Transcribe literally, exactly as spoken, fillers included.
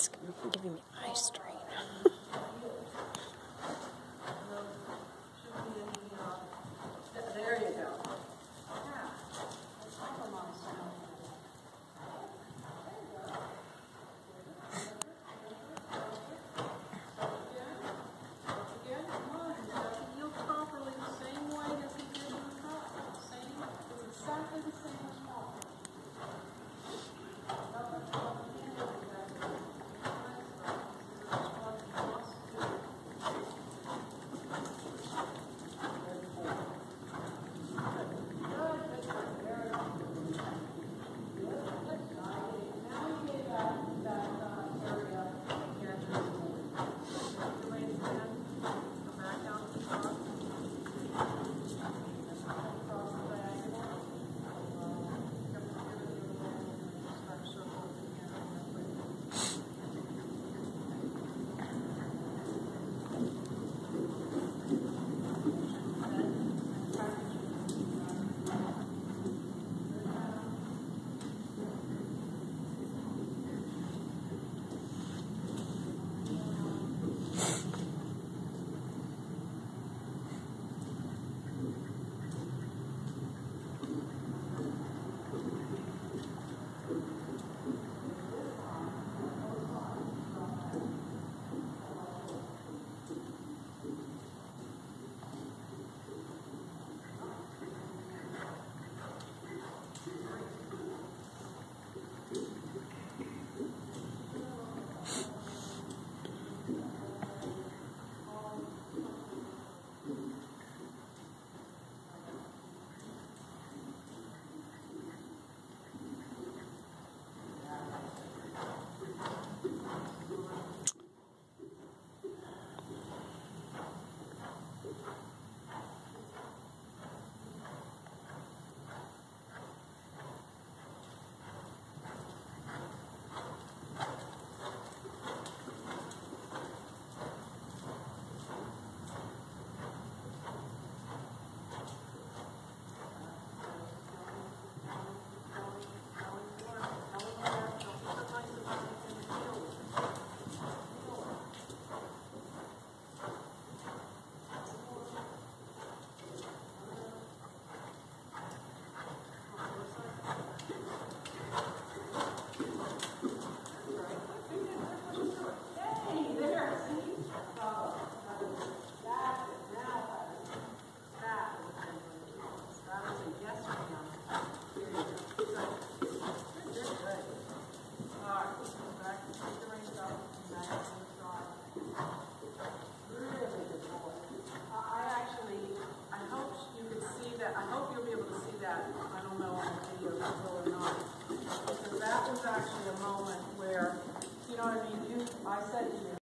It's giving me eye strain. There you go. Exactly the same as mom. I hope you'll be able to see that. I don't know on the video if you will or not. Because that was actually a moment where, you know what I mean, you, I said to you,